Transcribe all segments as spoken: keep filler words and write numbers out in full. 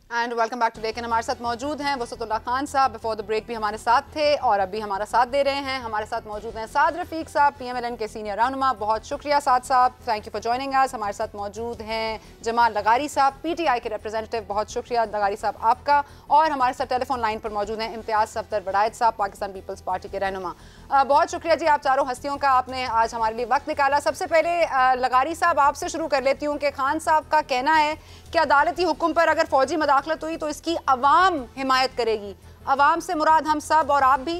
And welcome back to लेकिन हमारे साथ मौजूद हैं वसतुल्लाह खान साहब। बिफोर द ब्रेक भी हमारे साथ थे और अभी हमारा साथ दे रहे हैं। हमारे साथ मौजूद हैं साद रफीक साहब, पीएमएलएन के सीनियर रहनुमा। बहुत शुक्रिया साद साहब, thank you for joining us. हमारे साथ मौजूद हैं जमाल लगारी साहब, पीटीआई के रिप्रेजेंटेटिव। बहुत शुक्रिया लगारी साहब आपका। और हमारे साथ टेलीफोन लाइन पर मौजूद हैं इम्तियाज सफदर बड़ायत साहब, पाकिस्तान पीपल्स पार्टी के रहनुमा। बहुत शुक्रिया जी आप चारों हस्तियों का, आपने आज हमारे लिए वक्त निकाला। सबसे पहले लगारी साहब आपसे शुरू कर लेती हूँ कि खान साहब का कहना है कि अदालती हुक्म पर अगर फौजी मदाखलत हुई तो इसकी अवाम हिमायत करेगी। अवाम से मुराद हम सब और आप भी?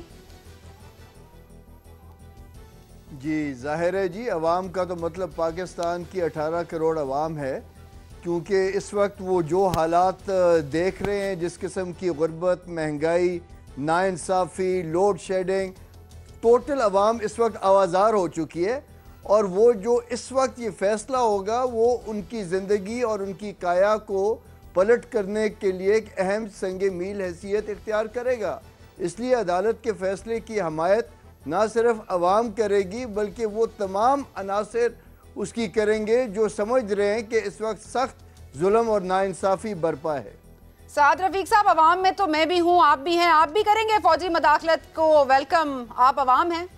जी जाहिर है जी, अवाम का तो मतलब पाकिस्तान की अठारह करोड़ अवाम है, क्योंकि इस वक्त वो जो हालात देख रहे हैं, जिस किस्म की गुर्बत, महंगाई, नाइंसाफ़ी, लोड शेडिंग, टोटल अवाम इस वक्त आवाज़ार हो चुकी है। और वो जो इस वक्त ये फ़ैसला होगा वो उनकी ज़िंदगी और उनकी काया को पलट करने के लिए एक अहम संग मील हैसियत इख्तियार करेगा। इसलिए अदालत के फ़ैसले की हमायत ना सिर्फ अवाम करेगी बल्कि वो तमाम अनासर उसकी करेंगे जो समझ रहे हैं कि इस वक्त सख्त जुल्म और नाइंसाफ़ी बरपा है। साद रफीक साहब, अवाम में तो मैं भी हूँ, आप भी हैं, आप भी करेंगे फौजी मदाखलत को वेलकम? आप अवाम हैं।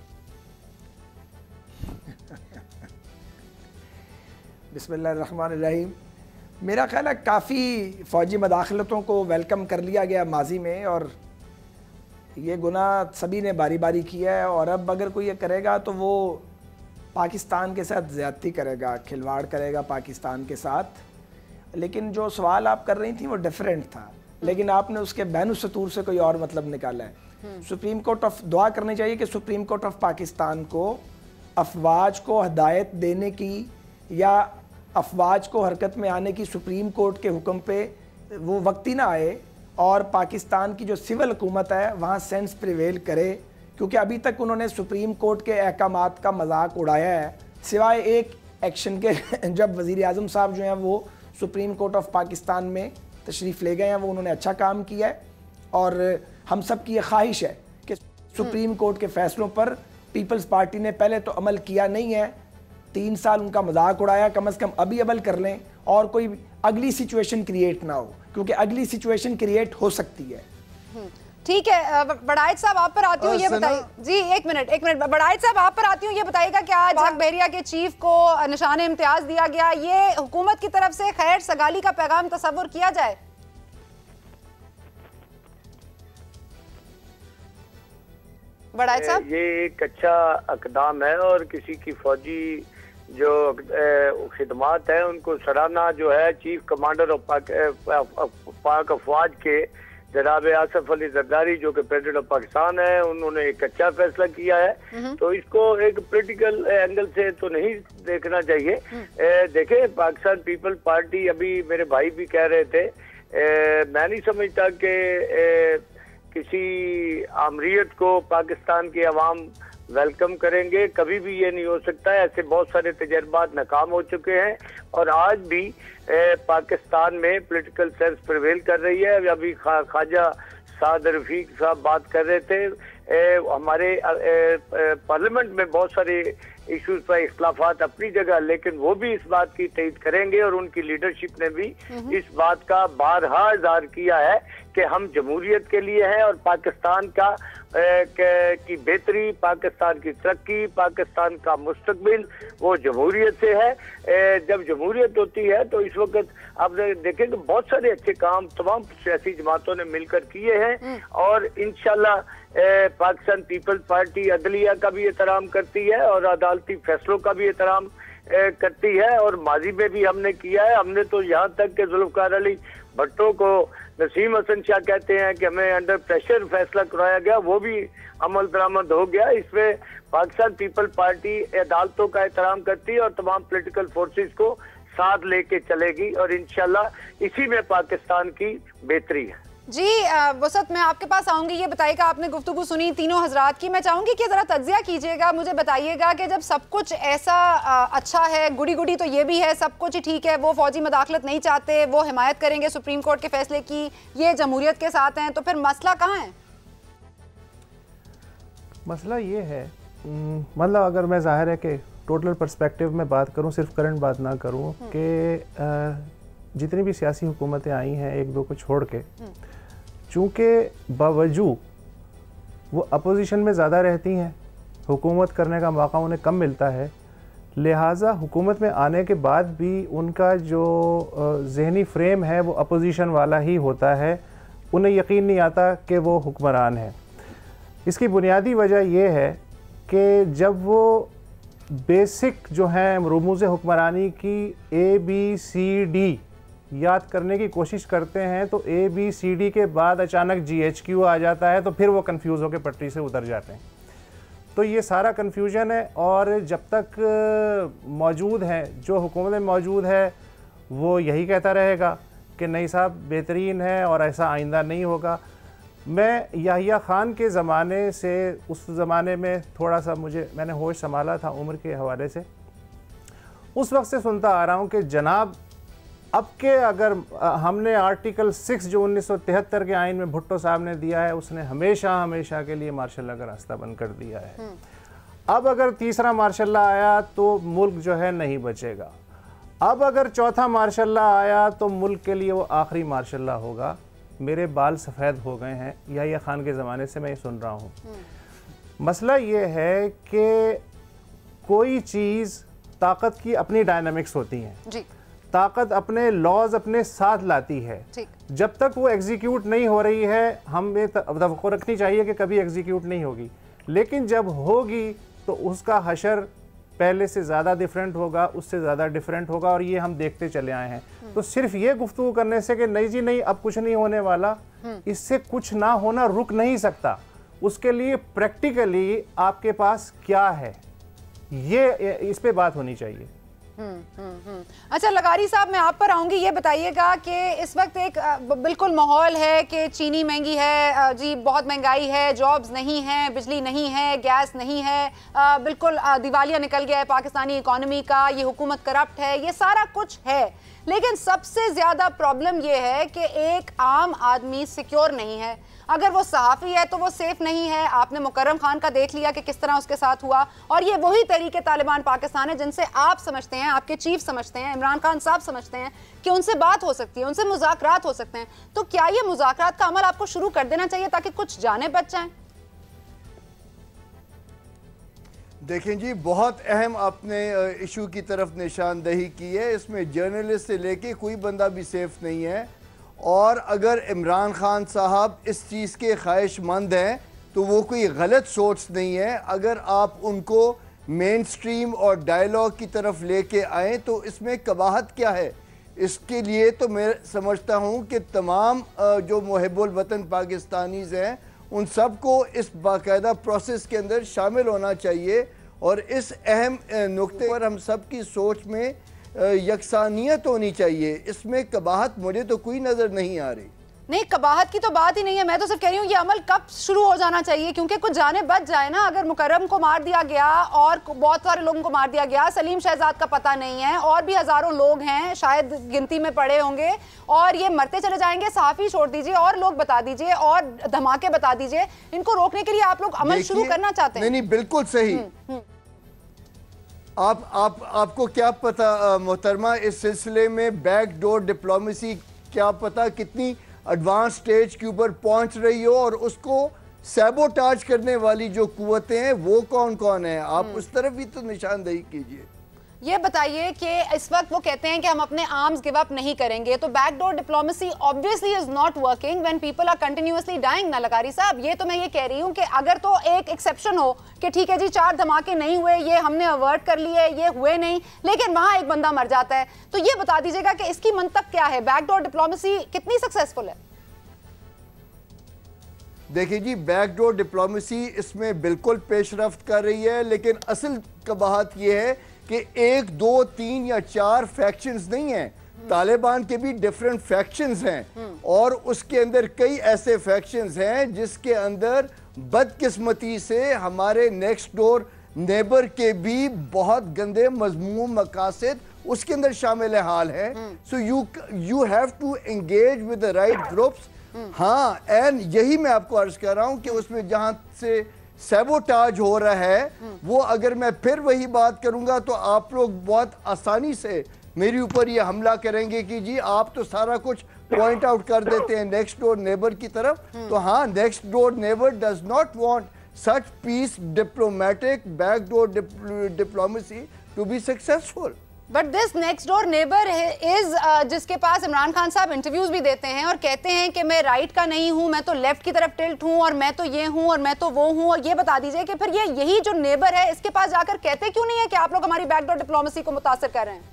बिस्मिल्लाहिर्रहमानिर्रहीम। मेरा ख्याल है काफ़ी फ़ौजी मदाखलतों को वेलकम कर लिया गया माजी में, और ये गुनाह सभी ने बारी बारी किया है। और अब अगर कोई ये करेगा तो वो पाकिस्तान के साथ ज़्यादती करेगा, खिलवाड़ करेगा पाकिस्तान के साथ। लेकिन जो सवाल आप कर रही थी वो डिफरेंट था, लेकिन आपने उसके बैन सतूर से कोई और मतलब निकाला है। सुप्रीम कोर्ट ऑफ दुआ करनी चाहिए कि सुप्रीम कोर्ट ऑफ पाकिस्तान को अफवाज को हदायत देने की या अफवाज को हरकत में आने की सुप्रीम कोर्ट के हुक्म पे वो वक्त ही ना आए, और पाकिस्तान की जो सिविल हुकूमत है वहाँ सेंस प्रिवेल करे। क्योंकि अभी तक उन्होंने सुप्रीम कोर्ट के अहकामात का मजाक उड़ाया है, सिवाय एक एक्शन के जब वज़ीर आज़म साहब जो हैं वो सुप्रीम कोर्ट ऑफ पाकिस्तान में तशरीफ़ ले गए हैं, वो उन्होंने अच्छा काम किया है। और हम सब की ये ख्वाहिश है कि सुप्रीम कोर्ट के फ़ैसलों पर पीपल्स पार्टी ने पहले तो अमल किया नहीं है, तीन साल उनका मजाक उड़ाया, कम अज़ कम अभी अमल कर लें और कोई अगली सिचुएशन क्रिएट ना हो, क्योंकि अगली सिचुएशन क्रिएट हो सकती है। ठीक है, बड़ायत साहब आप पर आती हूँ, ये बताइए जी। एक मिनट एक मिनट बड़ायत साहब आप पर आती हूँ, ये बताइएगा क्या आज पाक बहरिया के चीफ को निशान इम्तियाज दिया गया, ये हुकूमत की तरफ से खैर सगाली का पैगाम तस्वुर किया जाए? बड़ायत साहब, ये एक अच्छा इक़दाम है और किसी की फौजी जो खिदमात है उनको सराहना जो है चीफ कमांडर ऑफ पाक अफवाज के जनाब आसिफ अली जरदारी जो कि प्रेसिडेंट ऑफ पाकिस्तान है, उन्होंने एक अच्छा फैसला किया है। तो इसको एक पॉलिटिकल एंगल से तो नहीं देखना चाहिए। देखे, पाकिस्तान पीपल पार्टी, अभी मेरे भाई भी कह रहे थे, ए, मैं नहीं समझता कि किसी आमरीत को पाकिस्तान के अवाम वेलकम करेंगे, कभी भी ये नहीं हो सकता है। ऐसे बहुत सारे तजर्बात नाकाम हो चुके हैं और आज भी ए, पाकिस्तान में पॉलिटिकल सेंस प्रिवेल कर रही है। अभी खा, ख्वाजा साद रफीक साहब बात कर रहे थे, ए, हमारे पार्लियामेंट में बहुत सारे इश्यूज पर इख्तलाफात अपनी जगह, लेकिन वो भी इस बात की तईद करेंगे और उनकी लीडरशिप ने भी इस बात का बारहा इज़हार किया है कि हम जमहूरियत के लिए हैं और पाकिस्तान का ए, की बेहतरी, पाकिस्तान की तरक्की, पाकिस्तान का मुस्तकबिल वो जमहूरियत से है। ए, जब जमहूरियत होती है तो इस वक्त आप देखें तो बहुत सारे अच्छे काम तमाम सियासी जमातों ने मिलकर किए हैं और इंशाल्लाह पाकिस्तान पीपल्स पार्टी अदलिया का भी एहतराम करती है और अदालती फैसलों का भी एहतराम करती है। और माजी में भी हमने किया है। हमने तो यहाँ तक के जुल्फ़िकार अली भट्टो को नसीम हसन शाह कहते हैं कि हमें अंडर प्रेशर फैसला कराया गया, वो भी अमल दरामद हो गया। इसमें पाकिस्तान पीपल पार्टी अदालतों का एहतराम करती है और तमाम पॉलिटिकल फोर्सेस को साथ लेके चलेगी और इंशाल्लाह इसी में पाकिस्तान की बेहतरी है। जी वसत, मैं आपके पास आऊंगी। ये बताइएगा, आपने गुफ्तगू सुनी तीनों हजरात की, मैं चाहूंगी कि जरा तज्जिया कीजिएगा, मुझे बताइएगा कि जब सब कुछ ऐसा अच्छा है, गुड़ी गुड़ी तो ये भी है, सब कुछ ही ठीक है, वो फौजी मदाखलत नहीं चाहते, वो हिमायत करेंगे सुप्रीम कोर्ट के फैसले की, ये जमहूरियत के साथ हैं, तो फिर मसला कहाँ है? मसला ये है, मतलब अगर मैं जाहिर है कि टोटल पर्सपेक्टिव में बात करूं, सिर्फ करंट बात ना करूं, कि जितनी भी सियासी हुकूमतें आई हैं एक दो को छोड़ के, चूँकि बावजूद वो अपोजिशन में ज़्यादा रहती हैं, हुकूमत करने का मौका उन्हें कम मिलता है, लिहाजा हुकूमत में आने के बाद भी उनका जो ज़हनी फ्रेम है वो अपोजिशन वाला ही होता है। उन्हें यकीन नहीं आता कि वो हुक्मरान है। इसकी बुनियादी वजह यह है कि जब वो बेसिक जो हैं रमूज़ हुक्मरानी की ए बी सी डी याद करने की कोशिश करते हैं तो ए बी सी डी के बाद अचानक जी एच क्यू आ जाता है, तो फिर वो कंफ्यूज होकर पटरी से उतर जाते हैं। तो ये सारा कन्फ्यूजन है, और जब तक मौजूद है जो हुकूमत में मौजूद है वो यही कहता रहेगा कि नहीं साहब बेहतरीन है और ऐसा आइंदा नहीं होगा। मैं याहिया ख़ान के ज़माने से, उस ज़माने में थोड़ा सा मुझे मैंने होश संभाला था उम्र के हवाले से, उस वक्त से सुनता आ रहा हूँ कि जनाब अब के अगर हमने आर्टिकल सिक्स जो उन्नीस सौ तिहत्तर के आइन में भुट्टो साहब ने दिया है उसने हमेशा हमेशा के लिए मार्शल लॉ का रास्ता बंद कर दिया है। अब अगर तीसरा मार्शल लॉ आया तो मुल्क जो है नहीं बचेगा। अब अगर चौथा मार्शल लॉ आया तो मुल्क के लिए वो आखिरी मार्शल लॉ होगा। मेरे बाल सफ़ेद हो गए हैं, याहिया ख़ान के ज़माने से मैं ये सुन रहा हूँ। मसला ये है कि कोई चीज़ ताकत की अपनी डायनामिक्स होती हैं जी। ताकत अपने लॉज अपने साथ लाती है। जब तक वो एग्जीक्यूट नहीं हो रही है हमें तवक्को रखनी चाहिए कि कभी एग्जीक्यूट नहीं होगी, लेकिन जब होगी तो उसका हशर पहले से ज़्यादा डिफरेंट होगा, उससे ज़्यादा डिफरेंट होगा, और ये हम देखते चले आए हैं। तो सिर्फ ये गुफ्तगू करने से कि नहीं जी नहीं अब कुछ नहीं होने वाला, इससे कुछ ना होना रुक नहीं सकता। उसके लिए प्रैक्टिकली आपके पास क्या है, ये इस पे बात होनी चाहिए। हम्म हम्म अच्छा लगारी साहब, मैं आप पर आऊंगी। ये बताइएगा कि इस वक्त एक बिल्कुल माहौल है कि चीनी महंगी है जी, बहुत महंगाई है, जॉब्स नहीं है, बिजली नहीं है, गैस नहीं है, बिल्कुल दिवालिया निकल गया है पाकिस्तानी इकोनॉमी का, ये हुकूमत करप्ट है, ये सारा कुछ है। लेकिन सबसे ज्यादा प्रॉब्लम ये है कि एक आम आदमी सिक्योर नहीं है। अगर वो सहाफ़ी है तो वो सेफ नहीं है। आपने मुकर्रम खान का देख लिया कि किस तरह उसके साथ हुआ, और ये वही तरीके तालिबान पाकिस्तान है जिनसे आप समझते हैं, आपके चीफ समझते हैं, इमरान खान साहब समझते हैं कि उनसे बात हो सकती है, उनसे मुज़ाकरात हो सकते हैं। तो क्या ये मुज़ाकरात का अमल आपको शुरू कर देना चाहिए ताकि कुछ जाने बच जाएं? देखें जी, बहुत अहम आपने इशू की तरफ निशानदही की है। इसमें जर्नलिस्ट से लेके कोई बंदा भी सेफ नहीं है, और अगर इमरान खान साहब इस चीज़ के ख्वाहिशमंद हैं तो वो कोई गलत सोच नहीं है। अगर आप उनको मेन स्ट्रीम और डायलॉग की तरफ लेके आएँ तो इसमें कबाहत क्या है। इसके लिए तो मैं समझता हूँ कि तमाम जो मुहिब्बुल वतन पाकिस्तानीज़ हैं उन सब को इस बाकायदा प्रोसेस के अंदर शामिल होना चाहिए, और इस अहम नुक्ते पर हम सब की सोच में यकसानियत होनी चाहिए। इसमें कबाहत मुझे तो कोई नज़र नहीं आ रही। नहीं, कबाहत की तो बात ही नहीं है। मैं तो सिर्फ कह रही हूँ ये अमल कब शुरू हो जाना चाहिए, क्योंकि कुछ जाने बच जाए ना। अगर मुकर्रम को मार दिया गया और बहुत सारे लोगों को मार दिया गया, सलीम शहजाद का पता नहीं है, और भी हजारों लोग हैं शायद गिनती में पड़े होंगे, और ये मरते चले जाएंगे। सहाफ़ी छोड़ दीजिए और लोग बता दीजिए और धमाके बता दीजिए। इनको रोकने के लिए आप लोग अमल शुरू करना चाहते हैं? नहीं नहीं, बिल्कुल सही। आप आप आपको क्या पता मोहतरमा, इस सिलसिले में बैकडोर डिप्लोमेसी क्या पता कितनी एडवांस स्टेज के ऊपर पहुंच रही हो, और उसको सैबोटाज करने वाली जो कुव्वतें हैं वो कौन कौन है। आप उस तरफ भी तो निशानदेही कीजिए। ये बताइए कि इस वक्त वो कहते हैं कि हम अपने आर्म्स गिव अप नहीं करेंगे, तो backdoor diplomacy obviously is not working when people are continuously dying ना लगारी साहब। ये तो मैं ये कह रही हूँ कि अगर तो एक एक्सेप्शन हो कि ठीक है जी चार धमाके नहीं हुए, ये हमने अवर्ट कर लिए, ये हुए नहीं, लेकिन वहां एक बंदा मर जाता है, तो ये बता दीजिएगा कि इसकी मंतक क्या है, बैकडोर डिप्लोमेसी कितनी सक्सेसफुल है? देखिए जी, बैकडोर डिप्लोमेसी इसमें बिल्कुल पेशरफ्त कर रही है, लेकिन असल कबाहत यह है कि एक दो तीन या चार फैक्शंस नहीं हैं। तालिबान के भी डिफरेंट फैक्शंस हैं, और उसके अंदर कई ऐसे फैक्शंस हैं जिसके अंदर बदकिस्मती से हमारे नेक्स्ट डोर नेबर के भी बहुत गंदे मजमूम मकासद उसके अंदर शामिल हाल है। So you you have to engage with the right groups. हाँ, एंड यही मैं आपको अर्ज कर रहा हूं कि उसमें जहां से सैबोटाज हो रहा है वो, अगर मैं फिर वही बात करूंगा तो आप लोग बहुत आसानी से मेरे ऊपर ये हमला करेंगे कि जी आप तो सारा कुछ पॉइंट आउट कर देते हैं नेक्स्ट डोर नेबर की तरफ, तो हाँ, next door neighbour does not want such peace diplomatic backdoor diplomacy to be successful. But this next door neighbour is जिसके पास इमरान खान साहब इंटरव्यूज भी देते हैं और कहते हैं कि मैं राइट का नहीं हूं, मैं तो लेफ्ट की तरफ टिल्ट हूं, और मैं तो ये हूं और मैं तो वो हूं, और ये बता दीजिए कि फिर ये यही जो नेबर है इसके पास जाकर कहते क्यों नहीं है कि आप लोग हमारी बैकडोर डिप्लोमेसी को मुतासर कर रहे हैं?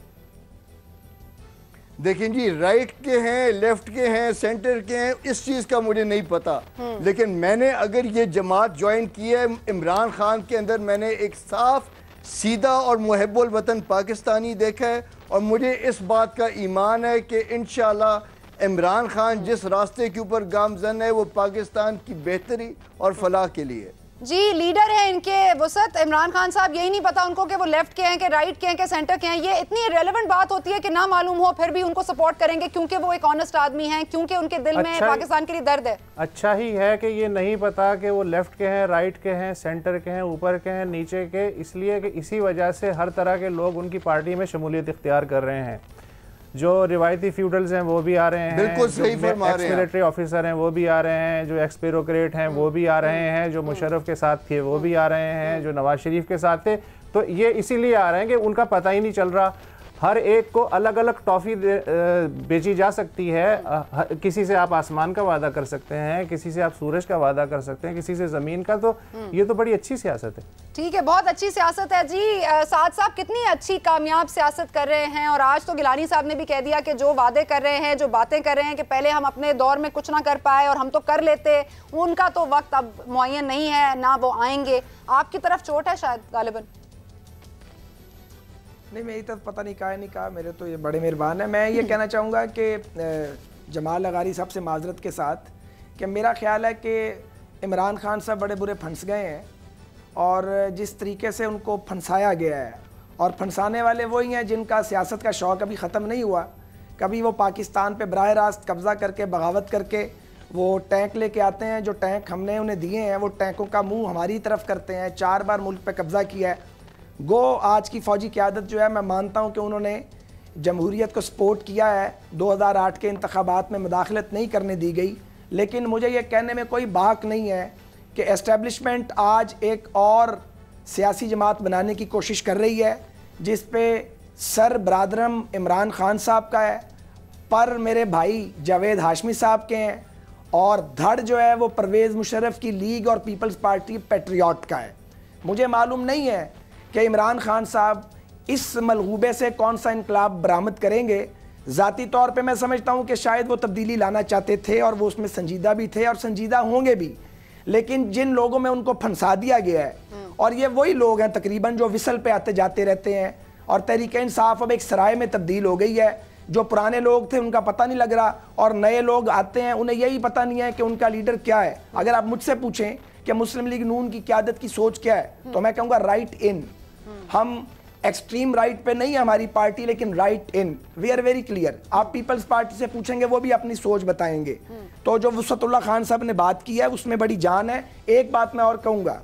देखिए जी, राइट के हैं, लेफ्ट के हैं, सेंटर के हैं, इस चीज का मुझे नहीं पता, लेकिन मैंने अगर ये जमात ज्वाइन की है, इमरान खान के अंदर मैंने एक साफ सीधा और मुहब्बुल वतन पाकिस्तानी देखा है, और मुझे इस बात का ईमान है कि इंशाल्लाह इमरान खान जिस रास्ते के ऊपर गामजन है वो पाकिस्तान की बेहतरी और फलाह के लिए। जी, लीडर है इनके वसत इमरान खान साहब, यही नहीं पता उनको कि वो लेफ्ट के हैं कि राइट के हैं कि सेंटर के हैं। ये इतनी रेलेवेंट बात होती है कि ना मालूम हो फिर भी उनको सपोर्ट करेंगे क्योंकि वो एक ऑनेस्ट आदमी हैं, क्योंकि उनके दिल अच्छा में पाकिस्तान के लिए दर्द है। अच्छा ही है कि ये नहीं पता कि वो लेफ्ट के हैं, राइट के हैं, सेंटर के हैं, ऊपर के हैं, नीचे के, इसलिए कि इसी वजह से हर तरह के लोग उनकी पार्टी में शमूलियत इख्तियार कर रहे हैं। जो रिवायती फ्यूडल्स हैं वो भी आ रहे हैं, बिल्कुल सही फरमा रहे हैं, मिलिट्री ऑफिसर हैं वो भी आ रहे हैं, जो एक्स ब्यूरोक्रेट हैं वो भी आ रहे हैं, जो मुशर्रफ के साथ थे वो भी आ रहे हैं, जो नवाज शरीफ के साथ थे, तो ये इसीलिए आ रहे हैं कि उनका पता ही नहीं चल रहा। हर एक को अलग अलग टॉफ़ी बेची जा सकती है, किसी से आप आसमान का वादा कर सकते हैं, किसी से आप सूरज का वादा कर सकते हैं, किसी से ज़मीन का, तो ये तो बड़ी अच्छी सियासत है। ठीक है, बहुत अच्छी सियासत है जी। साद साहब कितनी अच्छी कामयाब सियासत कर रहे हैं, और आज तो गिलानी साहब ने भी कह दिया कि जो वादे कर रहे हैं, जो बातें कर रहे हैं कि पहले हम अपने दौर में कुछ ना कर पाए और हम तो कर लेते, उनका तो वक्त अब मुअय्यन नहीं है, ना वो आएंगे। आपकी तरफ चोट है शायद गालिबन? नहीं, मेरी तरफ पता नहीं कहा है नहीं कहा, मेरे तो ये बड़े मेहरबान है। मैं ये कहना चाहूँगा कि जमाल लगारी साहब से माजरत के साथ कि मेरा ख्याल है कि इमरान खान साहब बड़े बुरे फंस गए हैं, और जिस तरीके से उनको फंसाया गया है, और फंसाने वाले वही हैं जिनका सियासत का शौक़ अभी ख़त्म नहीं हुआ। कभी वो पाकिस्तान पे बराह रास्त कब्ज़ा करके बगावत करके वो टैंक लेके आते हैं, जो टैंक हमने उन्हें दिए हैं वो टैंकों का मुँह हमारी तरफ करते हैं। चार बार मुल्क पर कब्ज़ा किया है। गो आज की फ़ौजी क़यादत जो है, मैं मानता हूँ कि उन्होंने जमहूरियत को सपोर्ट किया है, दो हज़ार आठ के इंतखाबात में मुदाखलत नहीं करने दी गई, लेकिन मुझे ये कहने में कोई बाक नहीं है कि एस्टेब्लिशमेंट आज एक और सियासी जमात बनाने की कोशिश कर रही है, जिस पे सर बरादरम इमरान खान साहब का है, पर मेरे भाई जावेद हाशमी साहब के हैं, और धड़ जो है वो परवेज़ मुशर्रफ की लीग और पीपल्स पार्टी पेट्रियाट का है। मुझे मालूम नहीं है कि इमरान खान साहब इस मलगूबे से कौन सा इनकलाब बरामद करेंगे। ज़ाती तौर पे मैं समझता हूँ कि शायद वो तब्दीली लाना चाहते थे और वो उसमें संजीदा भी थे और संजीदा होंगे भी, लेकिन जिन लोगों में उनको फंसा दिया गया है, और ये वही लोग हैं तकरीबन जो विसल पे आते जाते रहते हैं, और तहरीक-ए-इंसाफ अब एक सराय में तब्दील हो गई है। जो पुराने लोग थे उनका पता नहीं लग रहा, और नए लोग आते हैं उन्हें यही पता नहीं है कि उनका लीडर क्या है। अगर आप मुझसे पूछें कि मुस्लिम लीग नून की क़यादत की सोच क्या है, तो मैं कहूँगा राइट इन। हम एक्सट्रीम राइट पे नहीं हमारी पार्टी, लेकिन right in, we are very clear. आप पीपल्स पार्टी से पूछेंगे वो भी अपनी सोच बताएंगे। तो जो वसतुल्लाह खान साहब ने बात की है उसमें बड़ी जान है। एक बात मैं और कहूँगा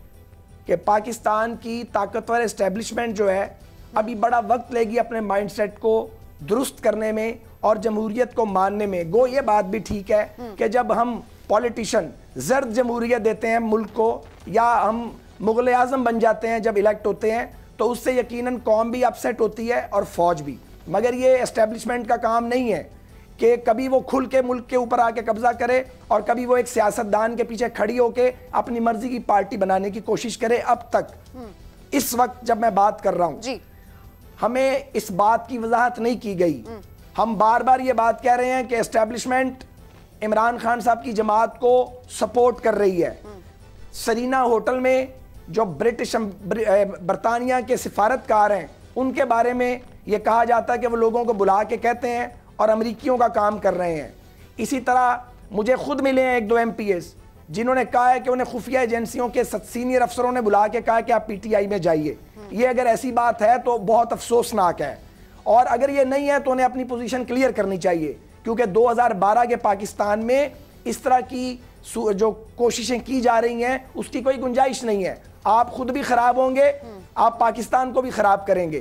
कि पाकिस्तान की ताकतवर एस्टेब्लिशमेंट जो है अभी बड़ा वक्त लेगी अपने माइंडसेट को दुरुस्त करने में और जमहूरियत को मानने में। गो ये बात भी ठीक है कि जब हम पॉलिटिशियन जर्द जमहूरियत देते हैं मुल्क को, या हम मुगल आज़म बन जाते हैं जब इलेक्ट होते हैं, तो उससे यकीनन कौम भी अपसेट होती है और फौज भी। मगर ये एस्टेब्लिशमेंट का काम नहीं है कि कभी वो खुल के मुल्क के ऊपर आके कब्जा करे और कभी वो एक सियासतदान के पीछे खड़ी होके अपनी मर्जी की पार्टी बनाने की कोशिश करे। अब तक इस वक्त जब मैं बात कर रहा हूं जी, हमें इस बात की वजाहत नहीं की गई। हम बार बार ये बात कह रहे हैं कि एस्टेब्लिशमेंट इमरान खान साहब की जमात को सपोर्ट कर रही है। सरीना होटल में जो ब्रिटिश बरतानिया के सिफारतकार हैं उनके बारे में ये कहा जाता है कि वो लोगों को बुला के कहते हैं और अमरीकियों का काम कर रहे हैं। इसी तरह मुझे खुद मिले हैं एक दो एम पी एस जिन्होंने कहा है कि उन्हें खुफिया एजेंसियों के सीनियर अफसरों ने बुला के कहा कि आप पी टी आई में जाइए। ये अगर ऐसी बात है तो बहुत अफसोसनाक है, और अगर ये नहीं है तो उन्हें अपनी पोजीशन क्लियर करनी चाहिए, क्योंकि दो हज़ार बारह के पाकिस्तान में इस तरह की जो कोशिशें की जा रही हैं उसकी कोई गुंजाइश नहीं है। आप खुद भी खराब होंगे, आप पाकिस्तान को भी खराब करेंगे।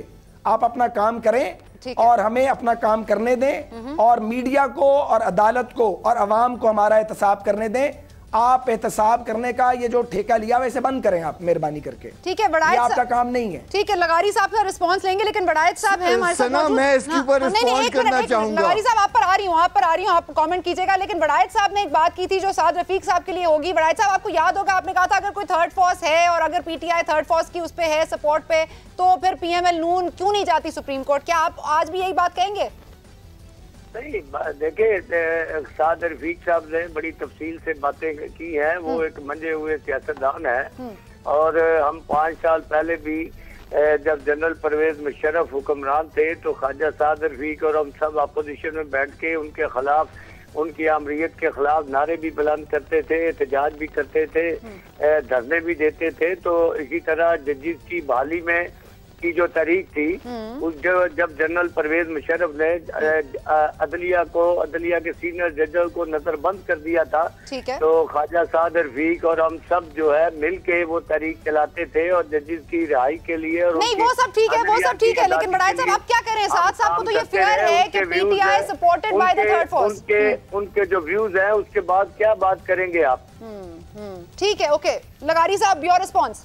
आप अपना काम करें और हमें अपना काम करने दें और मीडिया को और अदालत को और अवाम को हमारा एहतसाब करने दें। आप एहतसाब करने का ये जो ठेका लिया वैसे बंद करें आप मेहरबानी करके। ठीक है, बड़ायत आपका काम नहीं है। ठीक है, लगारी साहब का रिस्पांस लेंगे, लेकिन बड़ायत साहब हैं हमारे साथ मौजूद। मैं इसके ऊपर रिस्पॉन्ड करना चाहूंगा। लगारी साहब आप पर आ रही हूँ, आप पर आ रही हूँ, आप कमेंट कीजिएगा। लेकिन बड़ायत साहब ने एक बात की थी जो साद रफीक साहब के लिए होगी। बड़ायत साहब, आपको याद होगा आपने कहा था अगर कोई थर्ड फोर्स है और अगर पीटीआई थर्ड फोर्स की उस पे है सपोर्ट पे, तो फिर पीएमएल नून क्यों नहीं जाती सुप्रीम कोर्ट? क्या आप आज भी यही बात कहेंगे? नहीं, देखिए साद रफीक साहब ने बड़ी तफसील से बातें की हैं। वो एक मंजे हुए सियासतदान है और हम पाँच साल पहले भी जब जनरल परवेज मुशर्रफ हुक्मरान थे तो ख्वाजा साद रफीक और हम सब अपोजिशन में बैठ के उनके खिलाफ, उनकी आमरीत के खिलाफ नारे भी बुलंद करते थे, एहतजाज भी करते थे, धरने भी देते थे। तो इसी तरह जजिस की बहाली में की जो तारीख थी, उस जो जब जनरल परवेज मुशर्रफ ने अदलिया को अदलिया के सीनियर जजों को नजरबंद कर दिया था, तो ख्वाजा साद रफीक और हम सब जो है मिलके वो तारीख चलाते थे और जजिस की रिहाई के लिए। और नहीं, वो सब ठीक है, वो सब ठीक है, लेकिन बड़ायत साहब आप क्या करें? साद साहब को तो ये फियर है कि PTI supported by the third force. उनके उनके जो व्यूज हैं उसके बाद क्या बात करेंगे आप? ठीक है, ओके। लगारी साहब, योर रिस्पॉन्स।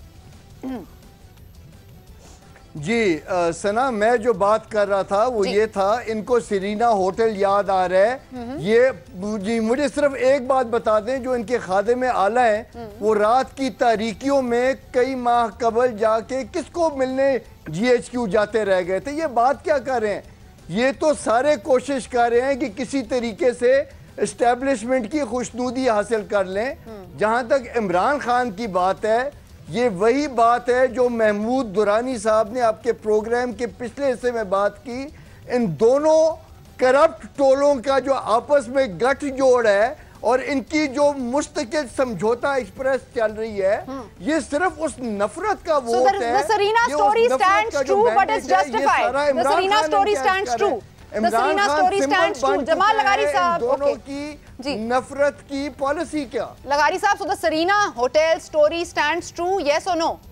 जी आ, सना, मैं जो बात कर रहा था वो ये था, इनको सीरीना होटल याद आ रहा है। ये जी मुझे सिर्फ एक बात बता दें, जो इनके खादे में आला है वो रात की तारीकियों में कई माह कबल जाके किसको मिलने जीएचक्यू जाते रह गए थे। ये बात क्या कर रहे हैं? ये तो सारे कोशिश कर रहे हैं कि किसी तरीके से एस्टेब्लिशमेंट की खुशनुदी हासिल कर लें। जहां तक इमरान खान की बात है, ये वही बात है जो महमूद दुरानी साहब ने आपके प्रोग्राम के पिछले हिस्से में बात की। इन दोनों करप्ट टोलों का जो आपस में गठजोड़ है और इनकी जो मुस्तकिल समझौता एक्सप्रेस चल रही है, ये सिर्फ उस नफरत का वोट so the, है। the Sarina story stands true, but it's justified. The Sarina story stands true. The Sarina story stands true. Jamal लगारी साहब, दोनों की नफरत की पॉलिसी क्या? लगारी साहब, so the Sarina hotel story stands true, yes or no?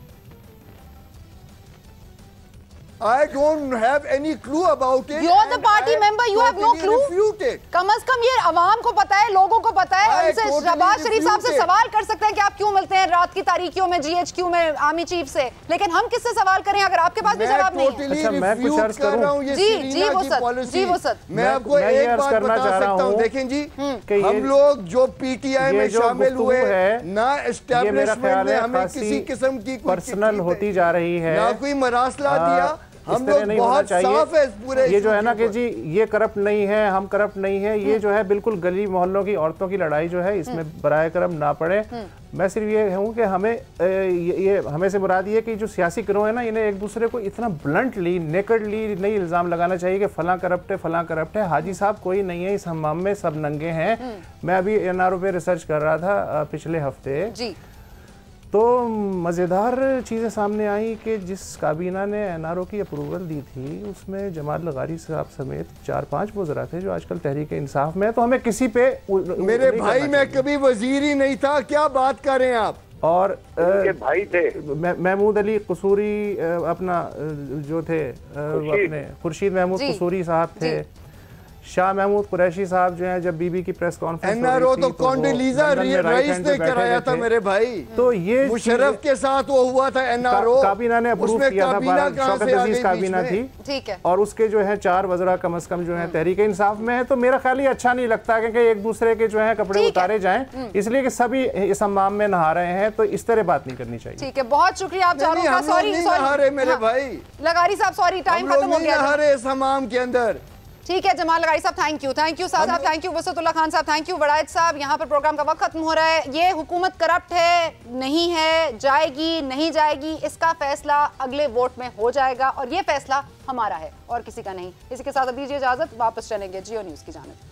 I don't have any clue about it. You're the party member, you have no clue. कम अज कम ये अवाम को पता है, लोगों को पता है। उनसे शहबाज शरीफ साहब से सवाल कर सकते हैं कि आप क्यों मिलते हैं रात की तारीखियों में जीएचक्यू में आर्मी चीफ से, लेकिन हम किससे सवाल करें अगर आपके पास भी जवाब नहीं है? अच्छा, मैं कुछ अर्ज कर रहा हूँ। जी जी वो सर, जी वो सर, मैं आपको एक बात बता सकता हूँ। देखें जी, हम लोग जो पीटीआई में शामिल हुए ना, एस्टेब्लिशमेंट ने हमें किसी किस्म की पर्सनल होती जा रही है, ना कोई मरासला दिया। हम लोग नहीं बहुत साफ है पूरे ये जो है ना कि जी ये करप्ट नहीं है, हम करप्ट नहीं है, ये जो है बिल्कुल गली मोहल्लों की औरतों की लड़ाई जो है, इसमें बराए करम ना पड़े। मैं सिर्फ ये हूँ कि हमें ये, ये हमें से मुराद ये कि जो सियासी गिरोह है ना, इन्हें एक दूसरे को इतना ब्लंटली नेकेडली नहीं इल्ज़ाम लगाना चाहिए कि फलां करप्ट है, फलां करप्ट है। हाजी साहब कोई नहीं है इस हमाम में, सब नंगे हैं। मैं अभी एनआरओ पे रिसर्च कर रहा था पिछले हफ्ते जी, तो मज़ेदार चीज़ें सामने आई कि जिस काबीना ने एनआरओ की अप्रूवल दी थी उसमें जमाल लगारी साहब समेत चार पांच वज़रा थे जो आजकल तहरीक इंसाफ में। तो हमें किसी पे मेरे भाई मैं कभी वजीर ही नहीं था, क्या बात कर रहे हैं आप? और उनके भाई थे महमूद अली कसूरी, अपना जो थे अपने खुर्शीद महमूद कसूरी साहब थे, शाह महमूद कुरैशी साहब जो हैं, जब बीबी की प्रेस कॉन्फ्रेंस एनआरओ तो कॉन्डोलीजा रईस ने कराया था मेरे भाई। तो ये मुशर्रफ के साथ वो हुआ था एनआरओ, काबीना ने अप्रूव किया था, शौकत अजीज काबीना थी, ठीक है, और उसके जो है चार वज़रा कम अज कम जो है तहरीक इंसाफ में है। तो मेरा ख्याल ये अच्छा नहीं लगता क्योंकि एक दूसरे के जो है कपड़े उतारे जाएं, इसलिए कि सभी इस हमाम में नहा रहे हैं, तो इस तरह बात नहीं करनी चाहिए। ठीक है, बहुत शुक्रिया आप चारों का। सॉरी सॉरी मेरे भाई लगारी साहब, सॉरी टाइम खत्म हो गया इस हमाम के अंदर। ठीक है, जमाल लगारी साहब thank you, thank you Saad साहब, थैंक यू वसतुल्लाह खान साहब, थैंक यू वड़ायत साहब। यहाँ पर प्रोग्राम का वक्त खत्म हो रहा है। ये हुकूमत करप्ट है, नहीं है, जाएगी नहीं जाएगी, इसका फैसला अगले वोट में हो जाएगा और ये फैसला हमारा है और किसी का नहीं। इसी के साथ दीजिए इजाजत, वापस चलेंगे जियो न्यूज़ की जानिब।